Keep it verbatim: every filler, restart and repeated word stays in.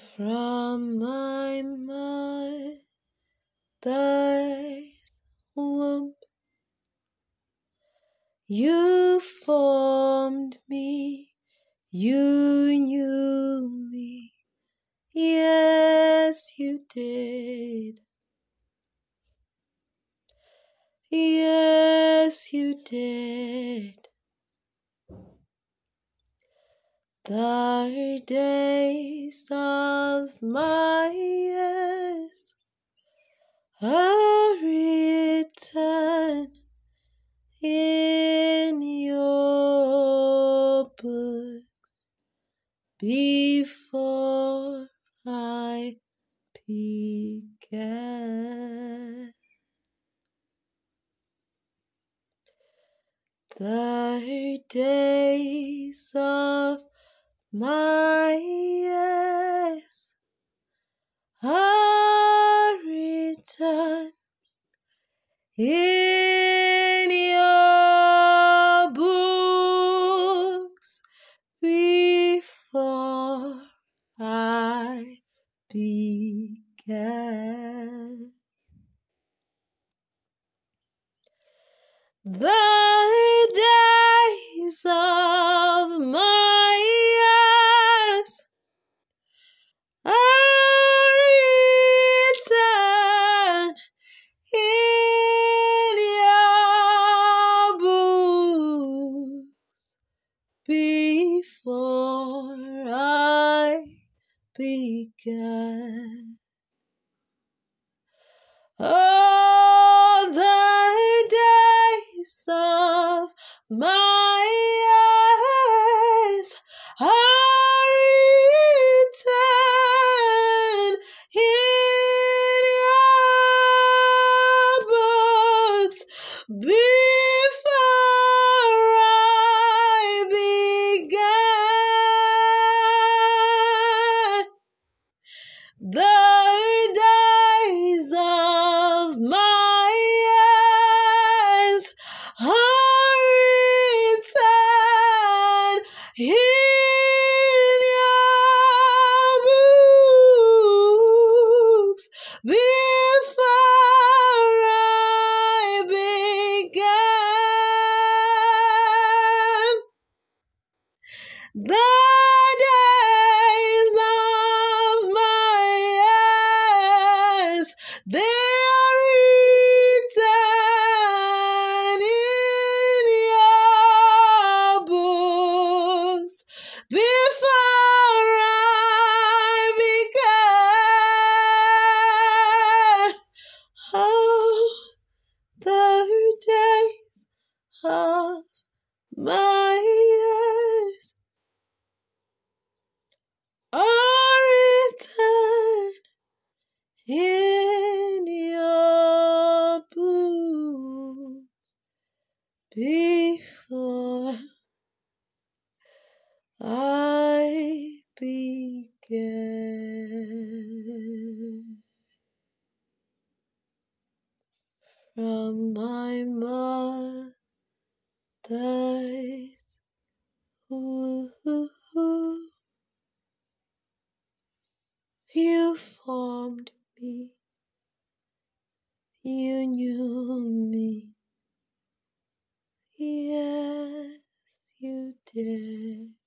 From my mother's womb, you formed me, you knew me, yes you did, yes you did. The days of my years are written in your book before I began. The days of my years are written in your books before I began. The days of my years are written in your books before I began. Oh, the days of my years are written in your books before I began. The days of my years are written in your books before I began. The days of my years, they are written in your books before I began. Oh, the days of my years are written in your books before I began. From my mother's womb, you formed me, you knew me, yes you did.